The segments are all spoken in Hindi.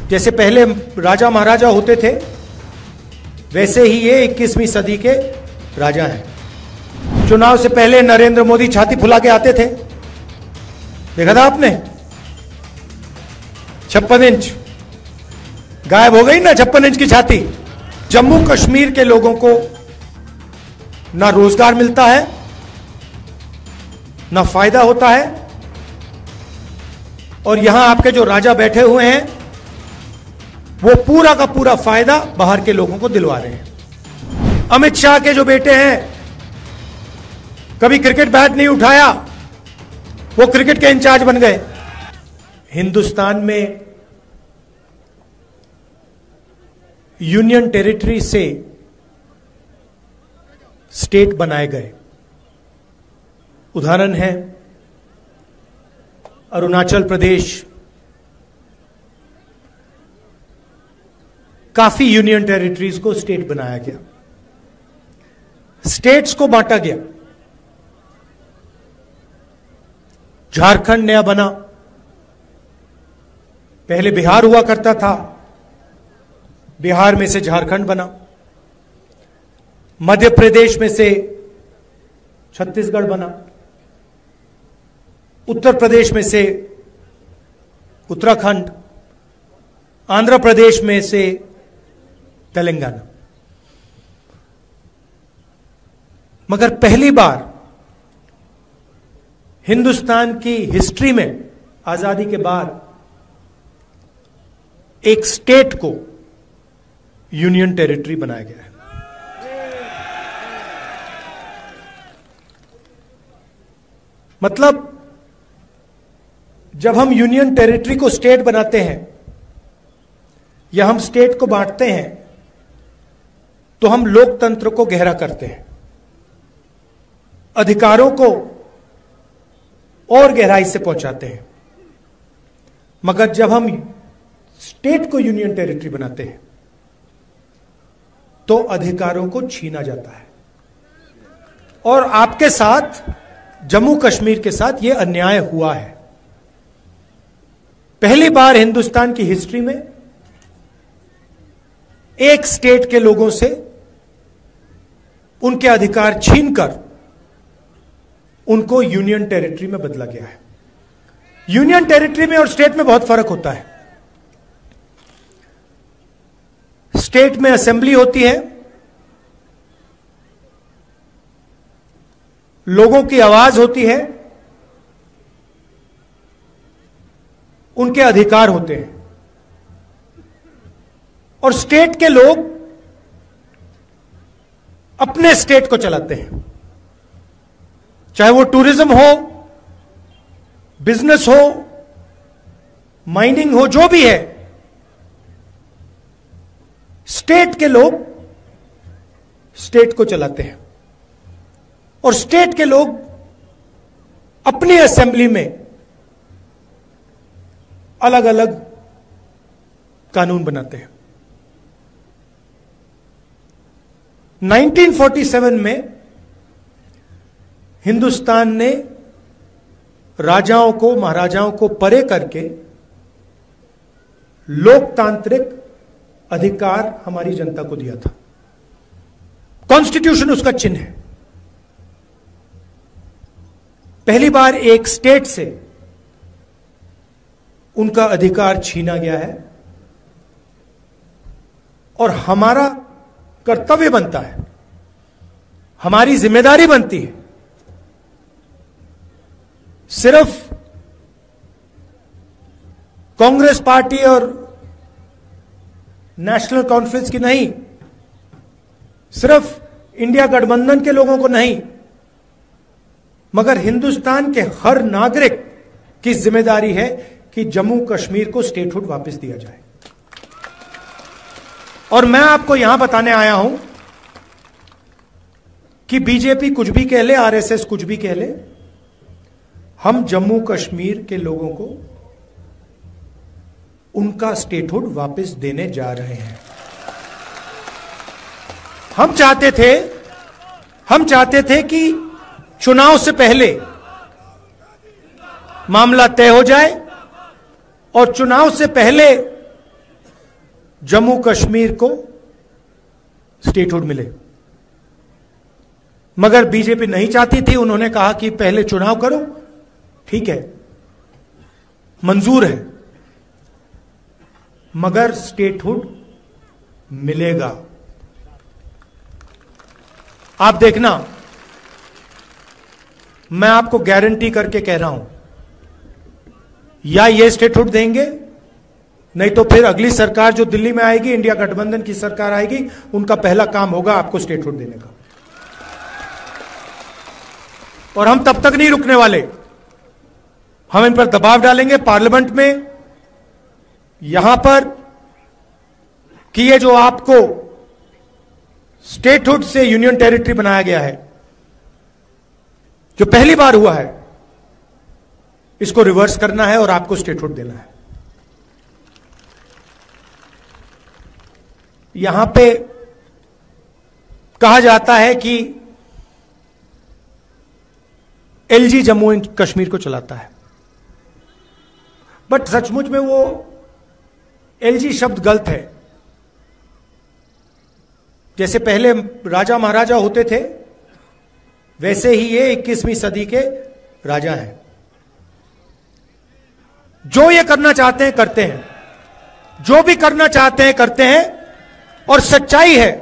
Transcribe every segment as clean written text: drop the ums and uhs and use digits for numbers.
जैसे पहले राजा महाराजा होते थे, वैसे ही ये 21वीं सदी के राजा हैं। चुनाव से पहले नरेंद्र मोदी छाती फुला के आते थे, देखा था आपने? 56 इंच गायब हो गई ना, 56 इंच की छाती। जम्मू कश्मीर के लोगों को ना रोजगार मिलता है, ना फायदा होता है, और यहां आपके जो राजा बैठे हुए हैं वो पूरा का पूरा फायदा बाहर के लोगों को दिलवा रहे हैं। अमित शाह के जो बेटे हैं, कभी क्रिकेट बैट नहीं उठाया, वो क्रिकेट के इंचार्ज बन गए। हिंदुस्तान में यूनियन टेरिटरी से स्टेट बनाए गए। उदाहरण है अरुणाचल प्रदेश, काफी यूनियन टेरिटरीज को स्टेट बनाया गया, स्टेट्स को बांटा गया। झारखंड नया बना, पहले बिहार हुआ करता था, बिहार में से झारखंड बना। मध्य प्रदेश में से छत्तीसगढ़ बना, उत्तर प्रदेश में से उत्तराखंड, आंध्र प्रदेश में से तेलंगाना। मगर पहली बार हिंदुस्तान की हिस्ट्री में आजादी के बाद एक स्टेट को यूनियन टेरिटरी बनाया गया है। मतलब जब हम यूनियन टेरिटरी को स्टेट बनाते हैं या हम स्टेट को बांटते हैं तो हम लोकतंत्र को गहरा करते हैं, अधिकारों को और गहराई से पहुंचाते हैं। मगर जब हम स्टेट को यूनियन टेरिटरी बनाते हैं तो अधिकारों को छीना जाता है। और आपके साथ, जम्मू कश्मीर के साथ यह अन्याय हुआ है। पहली बार हिंदुस्तान की हिस्ट्री में एक स्टेट के लोगों से उनके अधिकार छीनकर उनको यूनियन टेरिटरी में बदला गया है। यूनियन टेरिटरी में और स्टेट में बहुत फर्क होता है। स्टेट में असेंबली होती है, लोगों की आवाज होती है, उनके अधिकार होते हैं। और स्टेट के लोग अपने स्टेट को चलाते हैं, चाहे वो टूरिज्म हो, बिजनेस हो, माइनिंग हो, जो भी है, स्टेट के लोग स्टेट को चलाते हैं। और स्टेट के लोग अपनी असेंबली में अलग अलग कानून बनाते हैं। 1947 में हिंदुस्तान ने राजाओं को, महाराजाओं को परे करके लोकतांत्रिक अधिकार हमारी जनता को दिया था। कॉन्स्टिट्यूशन उसका चिन्ह है। पहली बार एक स्टेट से उनका अधिकार छीना गया है और हमारा कर्तव्य बनता है, हमारी जिम्मेदारी बनती है, सिर्फ कांग्रेस पार्टी और नेशनल कॉन्फ्रेंस की नहीं, सिर्फ इंडिया गठबंधन के लोगों को नहीं, मगर हिंदुस्तान के हर नागरिक की जिम्मेदारी है कि जम्मू कश्मीर को स्टेटहुड वापस दिया जाए। और मैं आपको यहां बताने आया हूं कि बीजेपी कुछ भी कह ले, आरएसएस कुछ भी कह ले, हम जम्मू कश्मीर के लोगों को उनका स्टेटहुड वापस देने जा रहे हैं। हम चाहते थे कि चुनाव से पहले मामला तय हो जाए और चुनाव से पहले जम्मू कश्मीर को स्टेटहुड मिले, मगर बीजेपी नहीं चाहती थी। उन्होंने कहा कि पहले चुनाव करो, ठीक है, मंजूर है, मगर स्टेटहुड मिलेगा। आप देखना, मैं आपको गारंटी करके कह रहा हूं, या ये स्टेटहुड देंगे, नहीं तो फिर अगली सरकार जो दिल्ली में आएगी, इंडिया गठबंधन की सरकार आएगी, उनका पहला काम होगा आपको स्टेटहुड देने का। और हम तब तक नहीं रुकने वाले, हम इन पर दबाव डालेंगे पार्लियामेंट में, यहां पर, कि ये जो आपको स्टेटहुड से यूनियन टेरिटरी बनाया गया है, जो पहली बार हुआ है, इसको रिवर्स करना है और आपको स्टेटहुड देना है। यहां पे कहा जाता है कि एलजी जम्मू एंड कश्मीर को चलाता है, बट सचमुच में वो एलजी शब्द गलत है। जैसे पहले राजा महाराजा होते थे, वैसे ही ये 21वीं सदी के राजा हैं। जो ये करना चाहते हैं करते हैं, जो भी करना चाहते हैं करते हैं। और सच्चाई है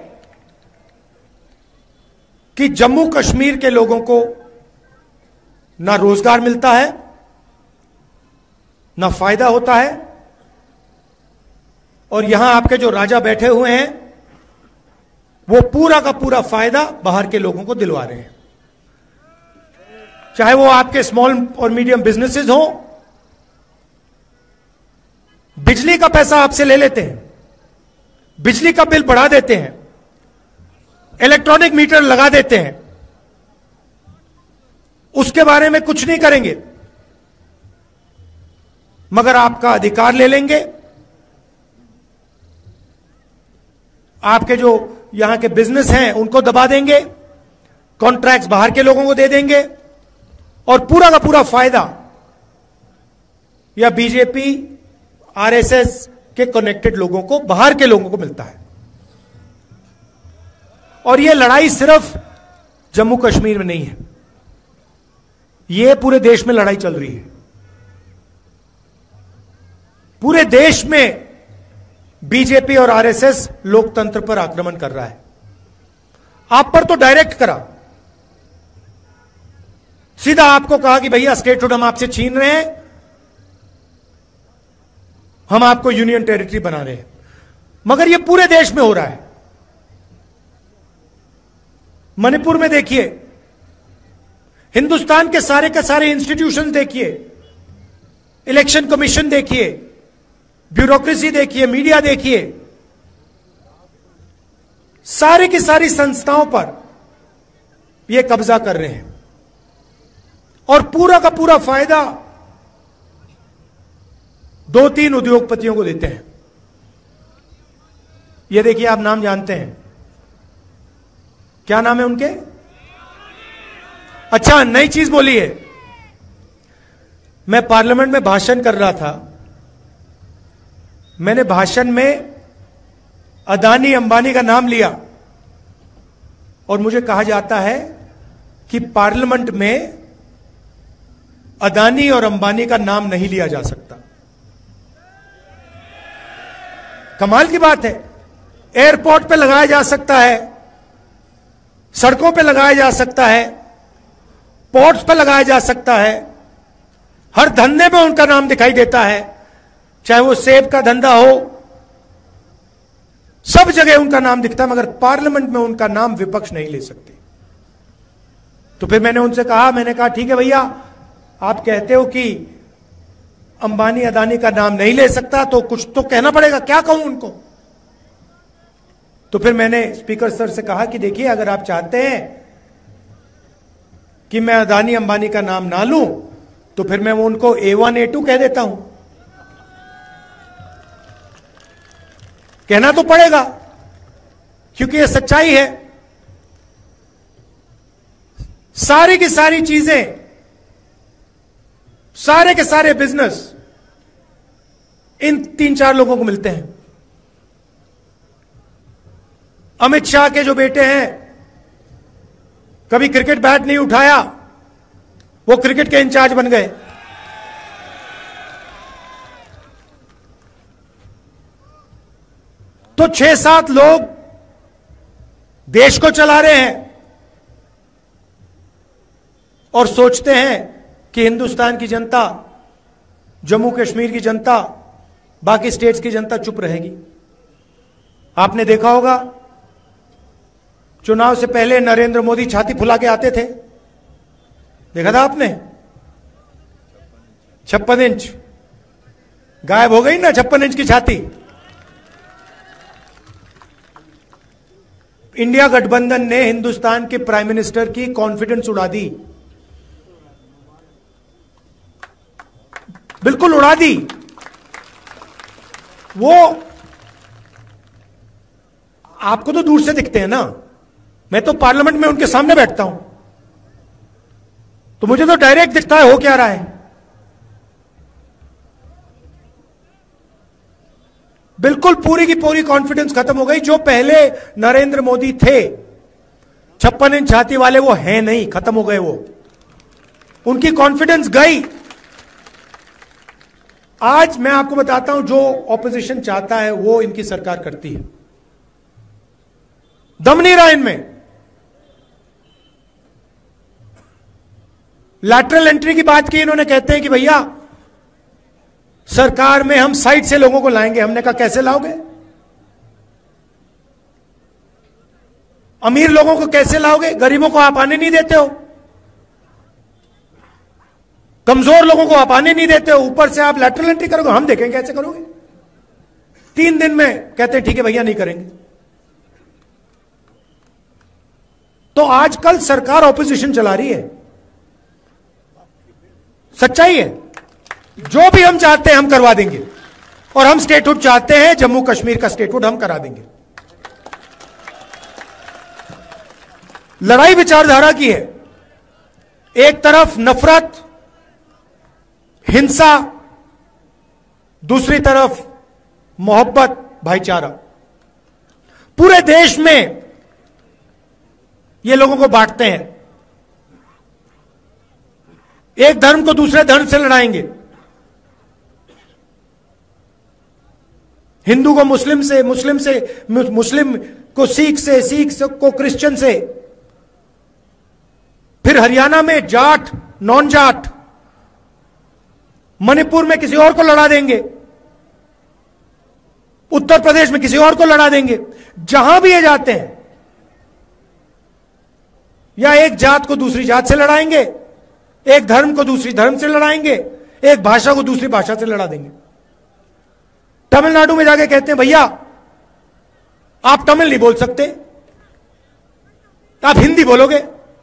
कि जम्मू कश्मीर के लोगों को ना रोजगार मिलता है, ना फायदा होता है, और यहां आपके जो राजा बैठे हुए हैं, वो पूरा का पूरा फायदा बाहर के लोगों को दिलवा रहे हैं। चाहे वो आपके स्मॉल और मीडियम बिजनेसेस हो, बिजली का पैसा आपसे ले लेते हैं, बिजली का बिल बढ़ा देते हैं, इलेक्ट्रॉनिक मीटर लगा देते हैं, उसके बारे में कुछ नहीं करेंगे, मगर आपका अधिकार ले लेंगे। आपके जो यहां के बिजनेस हैं उनको दबा देंगे, कॉन्ट्रैक्ट्स बाहर के लोगों को दे देंगे, और पूरा का पूरा फायदा या बीजेपी आरएसएस के कनेक्टेड लोगों को, बाहर के लोगों को मिलता है। और यह लड़ाई सिर्फ जम्मू कश्मीर में नहीं है, यह पूरे देश में लड़ाई चल रही है। पूरे देश में बीजेपी और आरएसएस लोकतंत्र पर आक्रमण कर रहा है। आप पर तो डायरेक्ट करा, सीधा आपको कहा कि भैया स्टेटहुड हम आपसे छीन रहे हैं, हम आपको यूनियन टेरिटरी बना रहे हैं। मगर यह पूरे देश में हो रहा है। मणिपुर में देखिए, हिंदुस्तान के सारे इंस्टीट्यूशंस देखिए, इलेक्शन कमीशन देखिए, ब्यूरोक्रेसी देखिए, मीडिया देखिए, सारी की सारी संस्थाओं पर यह कब्जा कर रहे हैं, और पूरा का पूरा फायदा 2-3 उद्योगपतियों को देते हैं। यह देखिए, आप नाम जानते हैं, क्या नाम है उनके? अच्छा, नई चीज बोली है। मैं पार्लियामेंट में भाषण कर रहा था, मैंने भाषण में अदानी अंबानी का नाम लिया, और मुझे कहा जाता है कि पार्लियामेंट में अदानी और अंबानी का नाम नहीं लिया जा सकता। कमाल की बात है। एयरपोर्ट पे लगाया जा सकता है, सड़कों पे लगाया जा सकता है, पोर्ट्स पे लगाया जा सकता है, हर धंधे में उनका नाम दिखाई देता है, चाहे वो सेब का धंधा हो, सब जगह उनका नाम दिखता है, मगर पार्लियामेंट में उनका नाम विपक्ष नहीं ले सकते। तो फिर मैंने उनसे कहा, मैंने कहा ठीक है भैया, आप कहते हो कि अंबानी अदानी का नाम नहीं ले सकता, तो कुछ तो कहना पड़ेगा, क्या कहूं उनको? तो फिर मैंने स्पीकर सर से कहा कि देखिए, अगर आप चाहते हैं कि मैं अदानी अंबानी का नाम ना लूं, तो फिर मैं वो उनको A1 A2 कह देता हूं। कहना तो पड़ेगा, क्योंकि ये सच्चाई है। सारी की सारी चीजें, सारे के सारे बिजनेस इन 3-4 लोगों को मिलते हैं। अमित शाह के जो बेटे हैं, कभी क्रिकेट बैट नहीं उठाया, वो क्रिकेट के इंचार्ज बन गए। तो 6-7 लोग देश को चला रहे हैं और सोचते हैं कि हिंदुस्तान की जनता, जम्मू कश्मीर की जनता, बाकी स्टेट्स की जनता चुप रहेगी। आपने देखा होगा, चुनाव से पहले नरेंद्र मोदी छाती फुला के आते थे, देखा था आपने? 56 इंच गायब हो गई ना, 56 इंच की छाती। इंडिया गठबंधन ने हिंदुस्तान के प्राइम मिनिस्टर की कॉन्फिडेंस उड़ा दी, बिल्कुल उड़ा दी। वो आपको तो दूर से दिखते हैं ना, मैं तो पार्लियामेंट में उनके सामने बैठता हूं, तो मुझे तो डायरेक्ट दिखता है हो क्या रहा है। बिल्कुल पूरी की पूरी कॉन्फिडेंस खत्म हो गई। जो पहले नरेंद्र मोदी थे 56 इंच छाती वाले, वो हैं नहीं, खत्म हो गए वो, उनकी कॉन्फिडेंस गई। आज मैं आपको बताता हूं, जो ऑपोजिशन चाहता है वो इनकी सरकार करती है। दम नहीं रहा इनमें। लैटरल एंट्री की बात की इन्होंने, कहते हैं कि भैया सरकार में हम साइड से लोगों को लाएंगे। हमने कहा कैसे लाओगे? अमीर लोगों को कैसे लाओगे? गरीबों को आप आने नहीं देते हो, कमजोर लोगों को आप आने नहीं देते हो, ऊपर से आप लैटरल एंट्री करोगे। हम देखेंगे कैसे करोगे। 3 दिन में कहते हैं ठीक है भैया नहीं करेंगे। तो आजकल सरकार ऑपोजिशन चला रही है, सच्चाई है। जो भी हम चाहते हैं हम करवा देंगे, और हम स्टेटहुड चाहते हैं, जम्मू कश्मीर का स्टेटहुड हम करा देंगे। लड़ाई विचारधारा की है। एक तरफ नफरत, हिंसा, दूसरी तरफ मोहब्बत, भाईचारा। पूरे देश में ये लोगों को बांटते हैं। एक धर्म को दूसरे धर्म से लड़ाएंगे, हिंदू को मुस्लिम से, मुस्लिम को सिख से, को क्रिश्चियन से। फिर हरियाणा में जाट, नॉन जाट, मणिपुर में किसी और को लड़ा देंगे, उत्तर प्रदेश में किसी और को लड़ा देंगे। जहां भी ये जाते हैं, या एक जात को दूसरी जात से लड़ाएंगे, एक धर्म को दूसरी धर्म से लड़ाएंगे, एक भाषा को दूसरी भाषा से लड़ा देंगे। तमिलनाडु में जाके कहते हैं भैया आप तमिल नहीं बोल सकते, आप हिंदी बोलोगे।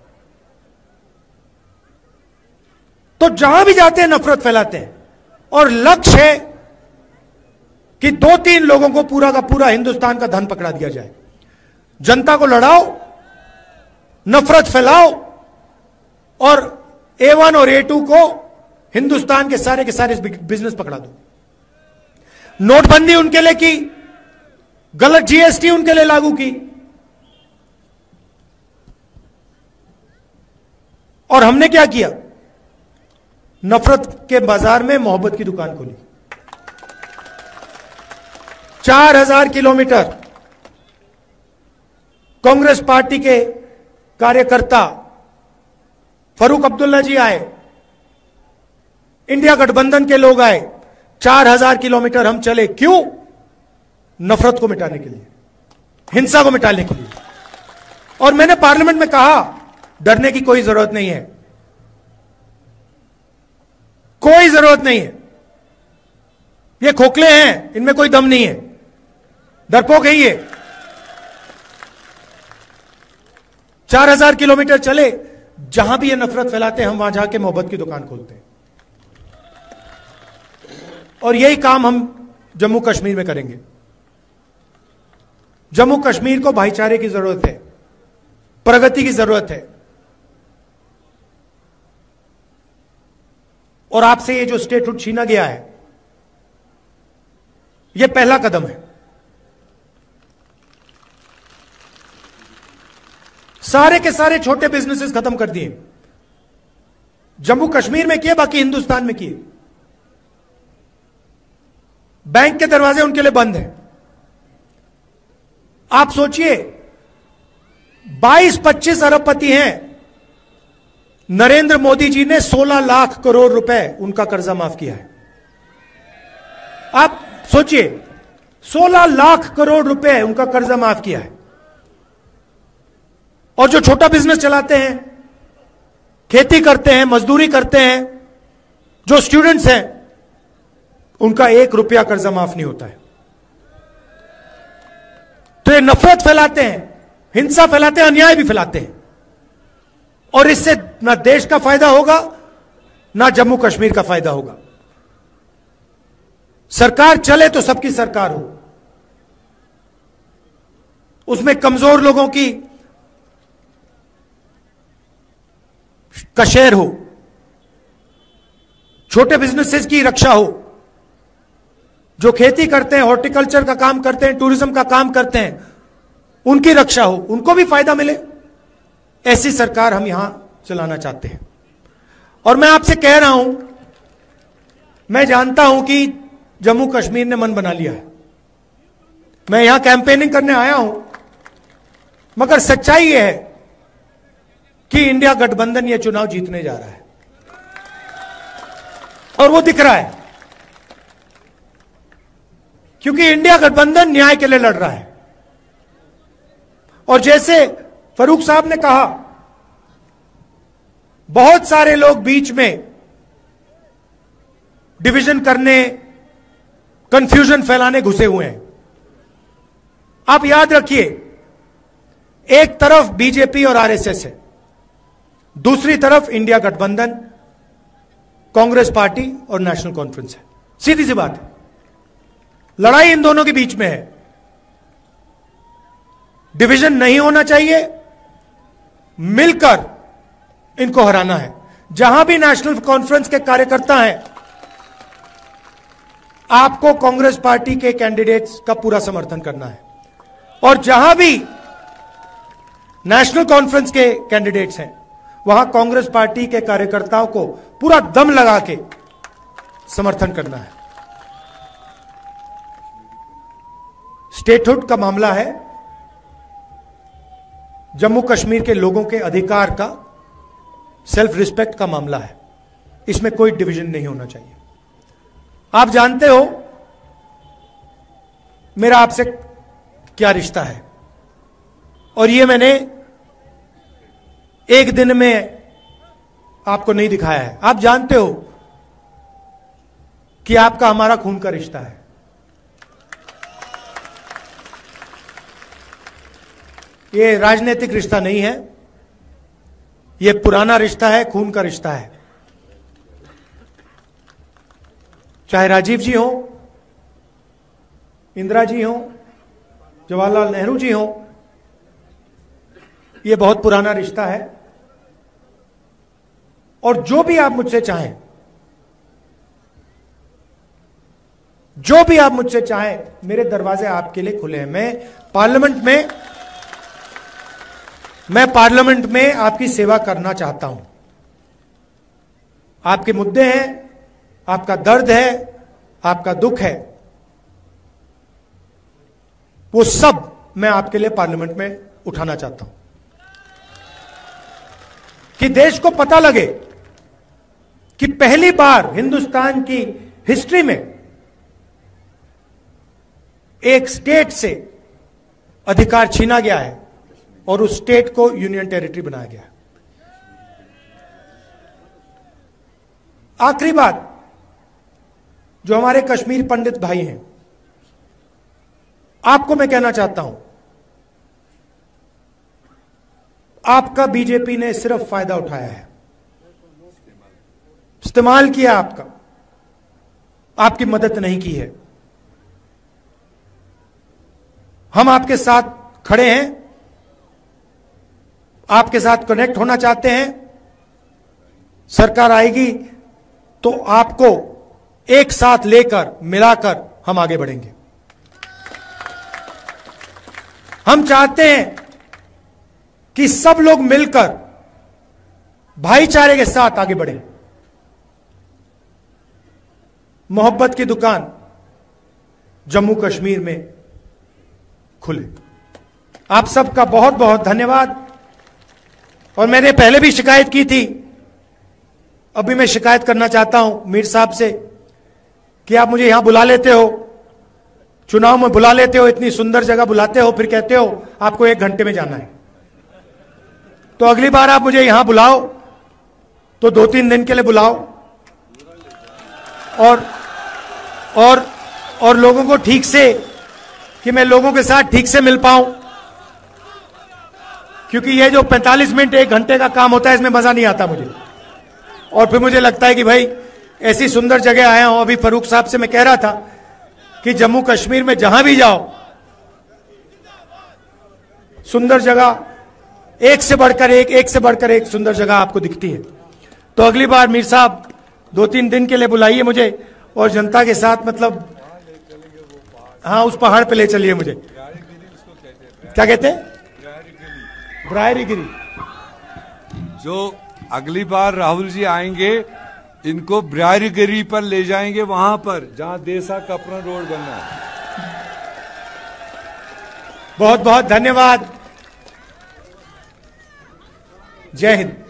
तो जहां भी जाते हैं नफरत फैलाते हैं, और लक्ष्य है कि 2-3 लोगों को पूरा का पूरा हिंदुस्तान का धन पकड़ा दिया जाए। जनता को लड़ाओ, नफरत फैलाओ, और A1 और A2 को हिंदुस्तान के सारे बिजनेस पकड़ा दो। नोटबंदी उनके लिए की, गलत GST उनके लिए लागू की, और हमने क्या किया? नफरत के बाजार में मोहब्बत की दुकान खोली। 4000 किलोमीटर कांग्रेस पार्टी के कार्यकर्ता फरूक अब्दुल्ला जी आए, इंडिया गठबंधन के लोग आए। 4000 किलोमीटर हम चले। क्यों? नफरत को मिटाने के लिए, हिंसा को मिटाने के लिए। और मैंने पार्लियामेंट में कहा डरने की कोई जरूरत नहीं है, कोई जरूरत नहीं है। ये खोखले हैं, इनमें कोई दम नहीं है, डरपोक है ये। 4000 किलोमीटर चले, जहां भी ये नफरत फैलाते हैं हम वहां जाके मोहब्बत की दुकान खोलते हैं। और यही काम हम जम्मू कश्मीर में करेंगे। जम्मू कश्मीर को भाईचारे की जरूरत है, प्रगति की जरूरत है। और आपसे ये जो स्टेटहुड छीना गया है, यह पहला कदम है। सारे के सारे छोटे बिजनेसेस खत्म कर दिए। जम्मू कश्मीर में किए, बाकी हिंदुस्तान में किए। बैंक के दरवाजे उनके लिए बंद हैं। आप सोचिए, 22-25 अरबपति हैं। नरेंद्र मोदी जी ने 16 लाख करोड़ रुपए उनका कर्जा माफ किया है। आप सोचिए, 16 लाख करोड़ रुपए उनका कर्जा माफ किया है। और जो छोटा बिजनेस चलाते हैं, खेती करते हैं, मजदूरी करते हैं, जो स्टूडेंट्स हैं, उनका 1 रुपया कर्जा माफ नहीं होता है। तो ये नफरत फैलाते हैं, हिंसा फैलाते हैं, अन्याय भी फैलाते हैं। और इससे ना देश का फायदा होगा, ना जम्मू कश्मीर का फायदा होगा। सरकार चले तो सबकी सरकार हो, उसमें कमजोर लोगों का शेयर हो, छोटे बिजनेसेस की रक्षा हो, जो खेती करते हैं, हॉर्टिकल्चर का काम करते हैं, टूरिज्म का काम करते हैं, उनकी रक्षा हो, उनको भी फायदा मिले। ऐसी सरकार हम यहां चलाना चाहते हैं। और मैं आपसे कह रहा हूं, मैं जानता हूं कि जम्मू कश्मीर ने मन बना लिया है। मैं यहां कैंपेनिंग करने आया हूं, मगर सच्चाई यह है कि इंडिया गठबंधन यह चुनाव जीतने जा रहा है। और वो दिख रहा है, क्योंकि इंडिया गठबंधन न्याय के लिए लड़ रहा है। और जैसे फरूक साहब ने कहा, बहुत सारे लोग बीच में डिवीजन करने, कंफ्यूजन फैलाने घुसे हुए हैं। आप याद रखिए, एक तरफ बीजेपी और आरएसएस है, दूसरी तरफ इंडिया गठबंधन, कांग्रेस पार्टी और नेशनल कॉन्फ्रेंस है। सीधी सी बात है, लड़ाई इन दोनों के बीच में है। डिवीजन नहीं होना चाहिए, मिलकर इनको हराना है। जहां भी नेशनल कॉन्फ्रेंस के कार्यकर्ता हैं, आपको कांग्रेस पार्टी के कैंडिडेट्स का पूरा समर्थन करना है। और जहां भी नेशनल कॉन्फ्रेंस के कैंडिडेट्स हैं, वहां कांग्रेस पार्टी के कार्यकर्ताओं को पूरा दम लगा के समर्थन करना है। स्टेटहुड का मामला है, जम्मू कश्मीर के लोगों के अधिकार का, सेल्फ रिस्पेक्ट का मामला है। इसमें कोई डिवीजन नहीं होना चाहिए। आप जानते हो मेरा आपसे क्या रिश्ता है, और यह मैंने एक दिन में आपको नहीं दिखाया है। आप जानते हो कि आपका हमारा खून का रिश्ता है। यह राजनीतिक रिश्ता नहीं है, यह पुराना रिश्ता है, खून का रिश्ता है। चाहे राजीव जी हो, इंदिरा जी हो, जवाहरलाल नेहरू जी हो, यह बहुत पुराना रिश्ता है। और जो भी आप मुझसे चाहें, जो भी आप मुझसे चाहें, मेरे दरवाजे आपके लिए खुले हैं। मैं पार्लियामेंट में आपकी सेवा करना चाहता हूं। आपके मुद्दे हैं, आपका दर्द है, आपका दुख है, वो सब मैं आपके लिए पार्लियामेंट में उठाना चाहता हूं, कि देश को पता लगे कि पहली बार हिंदुस्तान की हिस्ट्री में एक स्टेट से अधिकार छीना गया है और उस स्टेट को यूनियन टेरिटरी बनाया गया है। आखिरी बात, जो हमारे कश्मीर पंडित भाई हैं, आपको मैं कहना चाहता हूं, आपका बीजेपी ने सिर्फ फायदा उठाया है, इस्तेमाल किया आपका, आपकी मदद नहीं की है। हम आपके साथ खड़े हैं, आपके साथ कनेक्ट होना चाहते हैं। सरकार आएगी तो आपको एक साथ लेकर, मिलाकर हम आगे बढ़ेंगे। हम चाहते हैं कि सब लोग मिलकर भाईचारे के साथ आगे बढ़े। मोहब्बत की दुकान जम्मू कश्मीर में खुले। आप सबका बहुत बहुत धन्यवाद। और मैंने पहले भी शिकायत की थी, अभी मैं शिकायत करना चाहता हूं मीर साहब से कि आप मुझे यहां बुला लेते हो, चुनाव में बुला लेते हो, इतनी सुंदर जगह बुलाते हो, फिर कहते हो आपको 1 घंटे में जाना है। तो अगली बार आप मुझे यहां बुलाओ तो 2-3 दिन के लिए बुलाओ और लोगों को ठीक से, कि मैं लोगों के साथ ठीक से मिल पाऊं, क्योंकि ये जो 45 मिनट 1 घंटे का काम होता है इसमें मजा नहीं आता मुझे। और फिर मुझे लगता है कि भाई ऐसी सुंदर जगह आया हूं। अभी फारूक साहब से मैं कह रहा था कि जम्मू कश्मीर में जहां भी जाओ सुंदर जगह, एक से बढ़कर एक सुंदर जगह आपको दिखती है। तो अगली बार मीर साहब 2-3 दिन के लिए बुलाइए मुझे और जनता के साथ, मतलब हाँ, उस पहाड़ पे ले चलिए मुझे। क्या कहते हैं? ब्रायरी गिरी। जो अगली बार राहुल जी आएंगे इनको ब्रायरी गिरी पर ले जाएंगे, वहां पर जहां देसा कपड़ा रोड बनना है। बहुत बहुत धन्यवाद। जय हिंद।